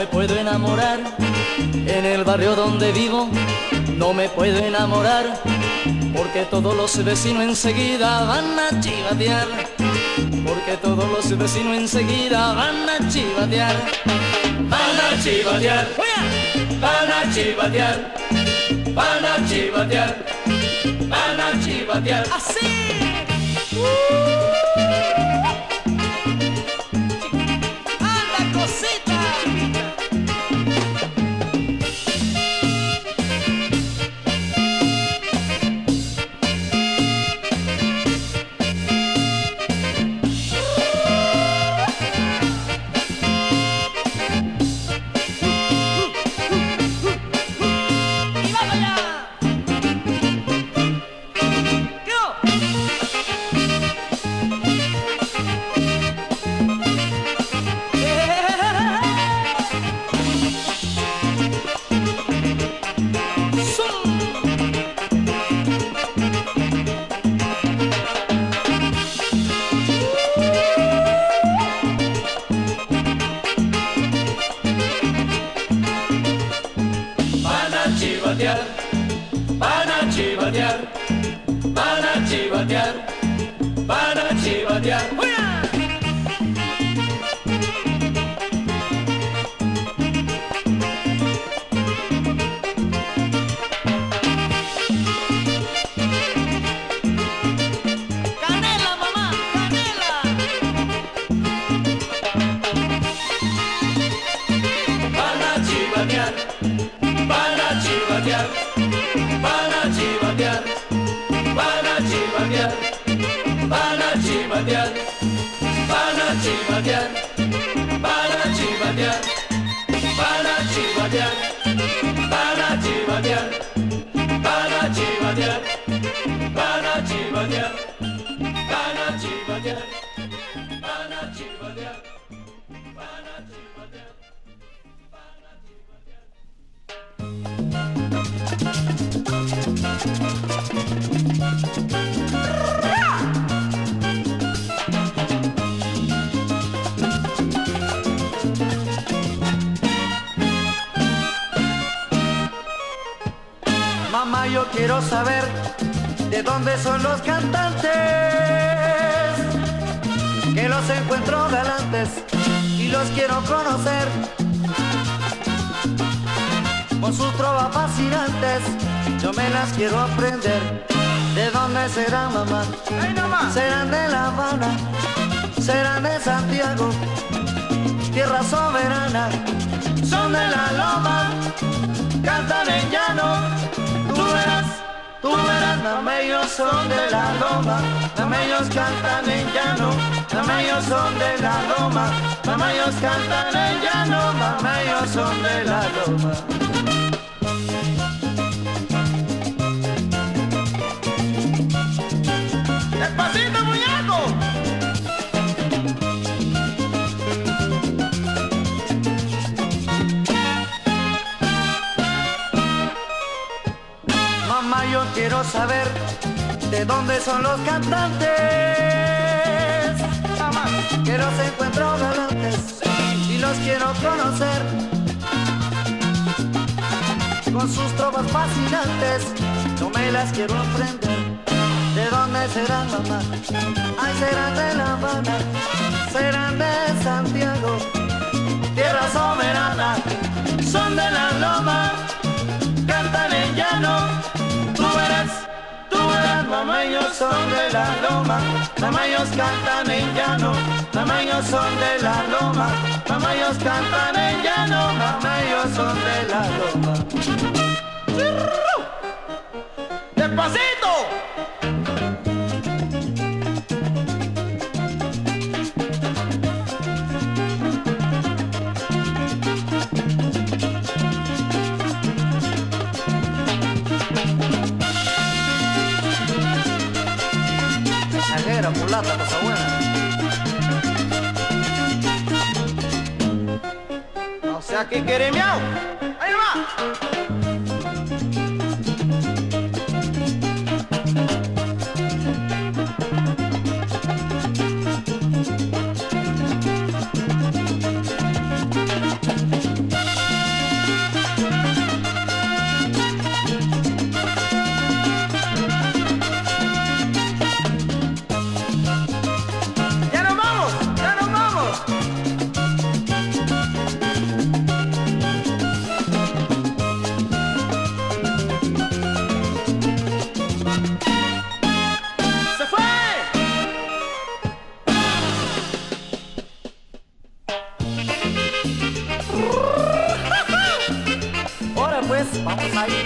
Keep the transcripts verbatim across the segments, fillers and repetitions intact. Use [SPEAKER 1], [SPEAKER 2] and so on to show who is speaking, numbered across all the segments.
[SPEAKER 1] me puedo enamorar. En el barrio donde vivo no me puedo enamorar, porque todos los vecinos enseguida van a chivatear. Porque todos los vecinos enseguida van a chivatear. Van a chivatear, van a chivatear, van a chivatear, van a chivatear. Así. Anda cosita. Van a chivatear, van a chivatear, van a chivatear. Canela, mamá, canela. Van a chivatear, van a chivatear, van a chivatear, van a chivatear, van a chivatear, van a chivatear, van a chivatear, van a chivatear, van a chivatear, van a chivatear, van a chivatear, van a chivatear, van a chivatear, van a chivatear.
[SPEAKER 2] Mamá, yo quiero saber de dónde son los cantantes, que los encuentro galantes y los quiero conocer. Con sus trovas fascinantes yo me las quiero aprender. ¿De dónde serán, mamá? ¿Serán de La Habana? ¿Serán de Santiago? Tierra soberana. Son de la loma, cantan en llano. Tú verás, tú verás, mamá, ellos son de la loma. Mamá, ellos cantan en llano. Mamá, ellos son de la loma. Mamá, ellos cantan en llano. Mamá, ellos son de la loma. ¡Despacito, muñeco! Mamá, yo quiero saber de dónde son los cantantes, mamá, que los encuentro galantes y los quiero conocer. Con sus trovas fascinantes yo me las quiero aprender. ¿De dónde serán, mamá? Ay, serán de La Habana, serán de Santiago, tierra soberana. Son de la loma, cantan en llano. Tú verás, tú verás, mamá, ellos son de la loma. Mamá, ellos cantan en llano. Mamá, ellos son de la loma. Mamá, ellos cantan en llano. Mamá, ellos son de la loma. ¡Despacito! Chaguera, mulata, cosa buena. No sea que quiere miau. Ahí va. pues, vamos ahí.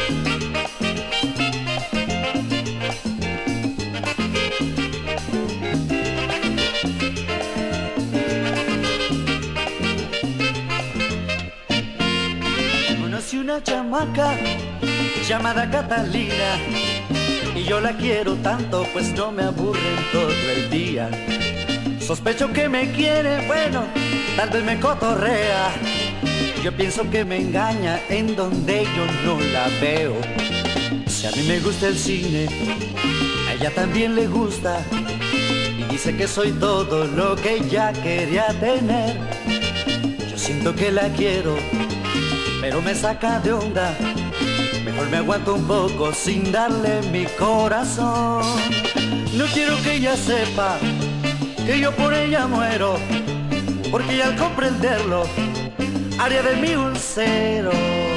[SPEAKER 2] Conocí una chamaca llamada Catalina y yo la quiero tanto, pues no me aburren todo el día. Sospecho que me quiere, bueno, tal vez me cotorrea. Yo pienso que me engaña en donde yo no la veo. Si a mí me gusta el cine, a ella también le gusta, y dice que soy todo lo que ella quería tener. Yo siento que la quiero, pero me saca de onda. Mejor me aguanto un poco sin darle mi corazón. No quiero que ella sepa que yo por ella muero, porque ella al comprenderlo haría de mí un cero.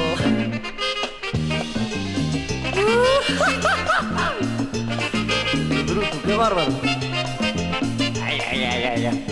[SPEAKER 2] ¡Qué bruto, qué bárbaro! Ay, ay, ay, ay, ay.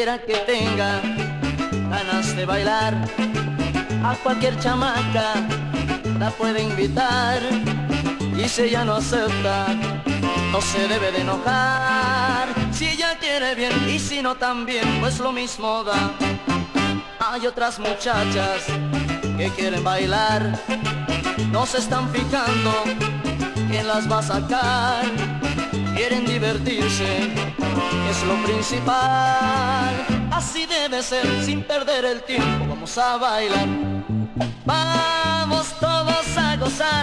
[SPEAKER 1] Cualquiera que tenga ganas de bailar, a cualquier chamaca la puede invitar. Y si ella no acepta, no se debe de enojar. Si ella quiere bien y si no también, pues lo mismo da. Hay otras muchachas que quieren bailar, no se están fijando quién las va a sacar. Quieren divertirse, es lo principal. Así debe ser, sin perder el tiempo, vamos a bailar. Vamos todos a gozar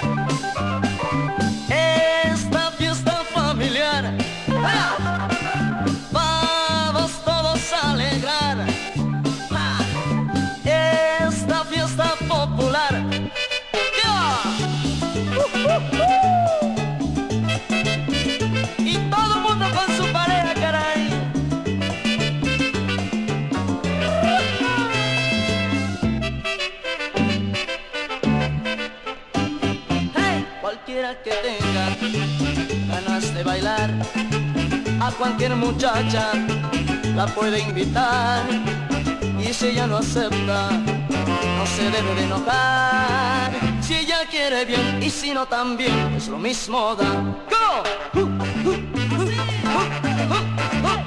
[SPEAKER 1] esta fiesta familiar. ¡Ah! Vamos todos a alegrar esta fiesta popular. ¡Yeah! ¡Uh, uh, uh! Y todo el mundo con su pareja, caray. Hey, cualquiera que tenga ganas de bailar, a cualquier muchacha la puede invitar. Y si ella no acepta, no se debe de enojar. Si ella quiere bien y si no también, pues lo mismo da. ¡Go! Uh, uh, uh, uh, uh, uh.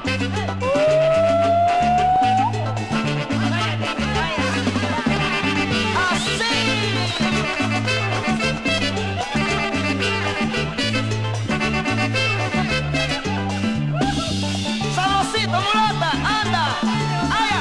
[SPEAKER 1] ¡Salocito, mulata! ¡Anda! ¡Allá!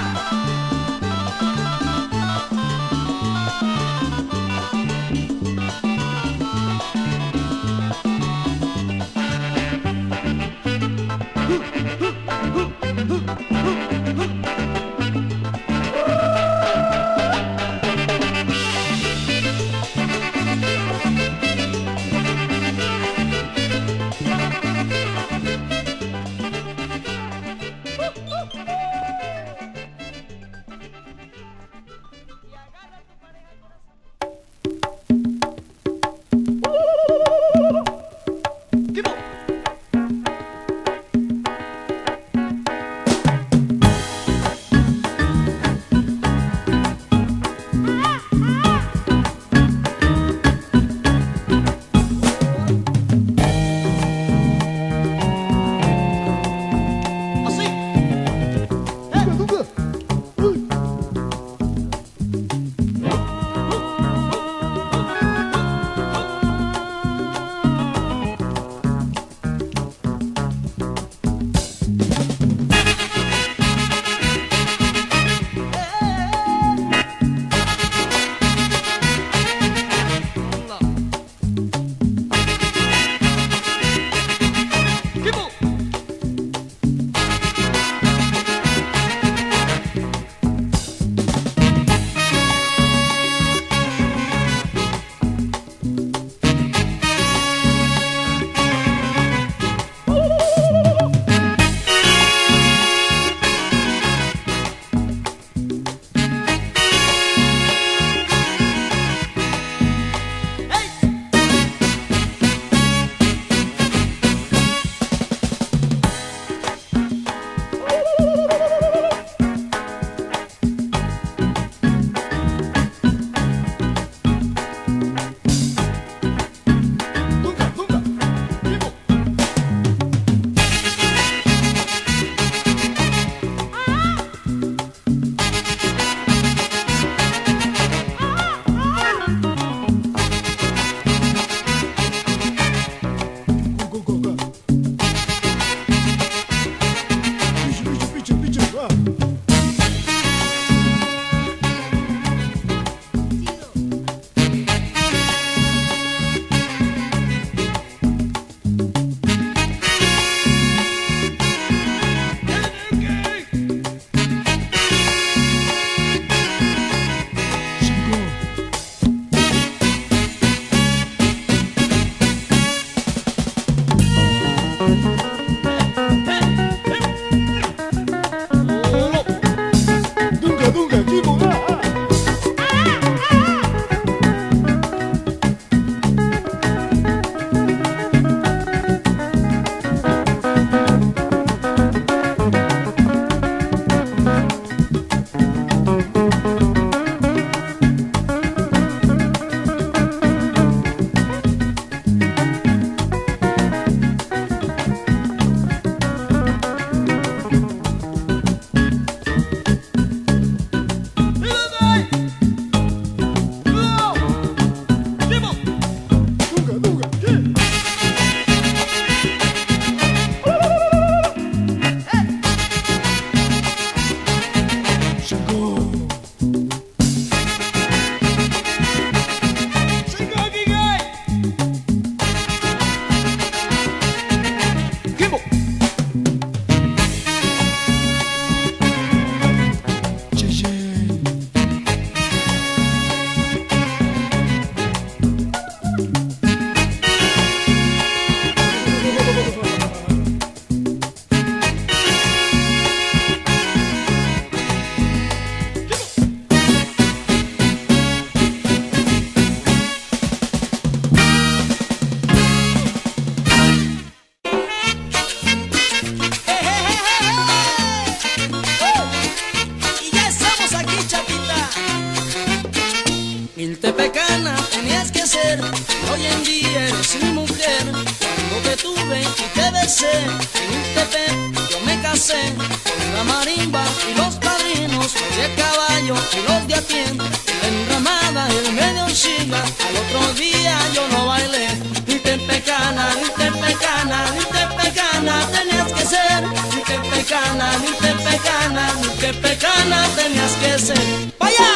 [SPEAKER 1] Irte pecana tenías que ser, y hoy en día eres mi mujer. Cuando te tuve y te besé, en Iltepec yo me casé con la marimba y los padrinos, los de caballo y los de a pie. En la enramada el medio siga, al otro día yo lo bailé. Irte pecana, irte pecana, irte pecana tenías que ser. Irte pecana, irte pecana, irte pecana tenías que ser. ¡Vaya!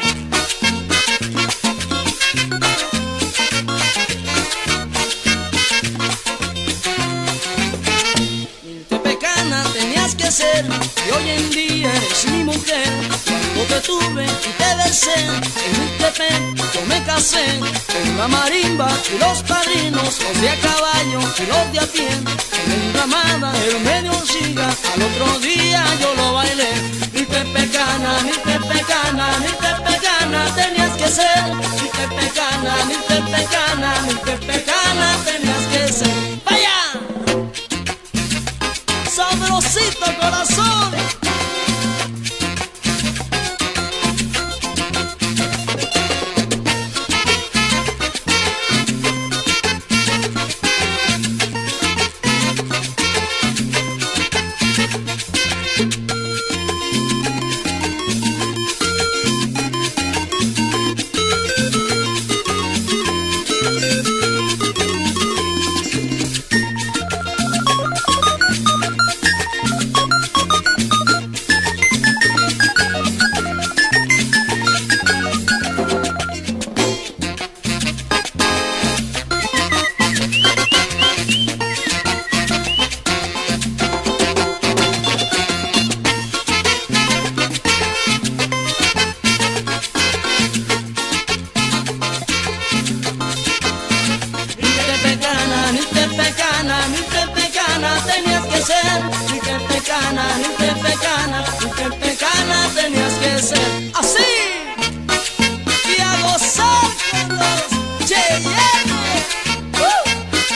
[SPEAKER 1] Ser, y hoy en día eres mi mujer. Cuando te tuve y te besé, en Iltepec yo me casé con la marimba y los padrinos, los de a caballo y los de a pie. En la enramada el medio siga, al otro día yo lo bailé. Irte pecana, irte pecana, irte pecana tenías que ser. Irte pecana, irte pecana, irte pecana tenías que ser. ¡Vaya! Sabrosito corazón. Tenías que ser, irte pecana, irte pecana, irte pecana tenías que ser. Así y a gozar con los Cheyennes. ¡Uh!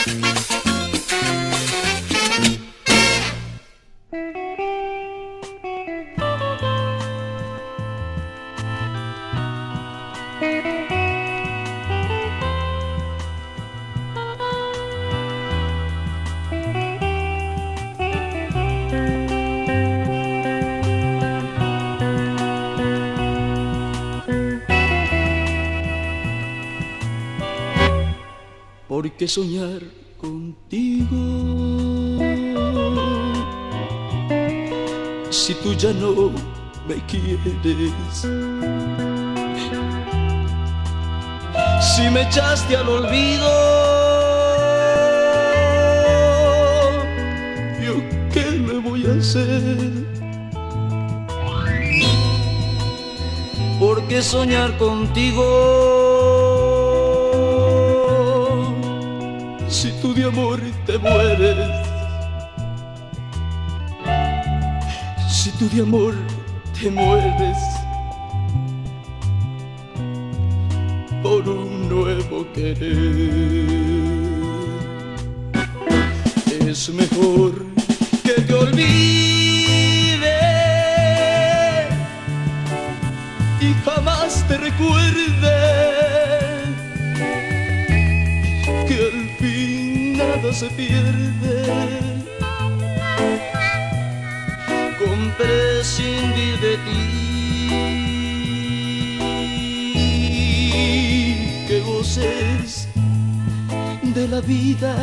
[SPEAKER 1] ¿Por qué soñar contigo si tú ya no me quieres? Si me echaste al olvido, ¿yo qué le voy a hacer? ¿Por qué soñar contigo si tú de amor te mueres? Si tú de amor te mueres por un nuevo querer. Es mejor que te olvide y jamás te recuerde, que al fin nada se pierde con prescindir de ti, que goces de la vida.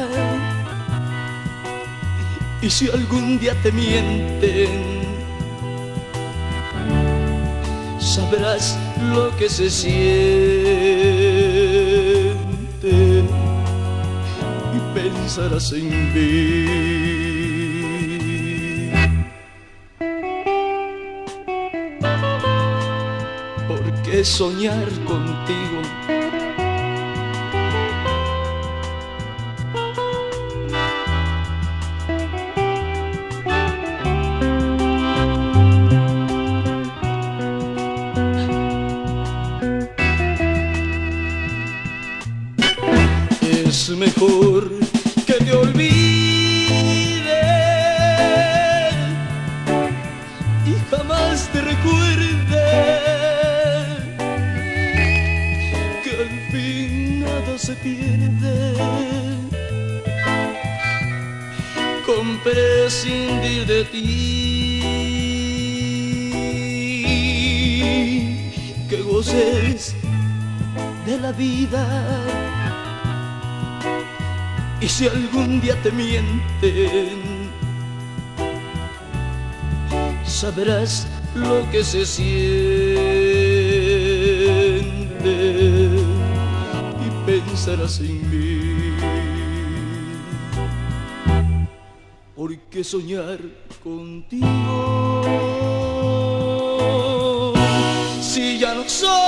[SPEAKER 1] Y si algún día te mienten, sabrás lo que se siente y pensarás en mí. ¿Por qué soñar contigo? Es mejor que te olvide y jamás te recuerde, pierde con prescindir de ti, que goces de la vida. Y si algún día te mienten, sabrás lo que se siente y pensarás en mí. Porque soñar contigo, si ya no soy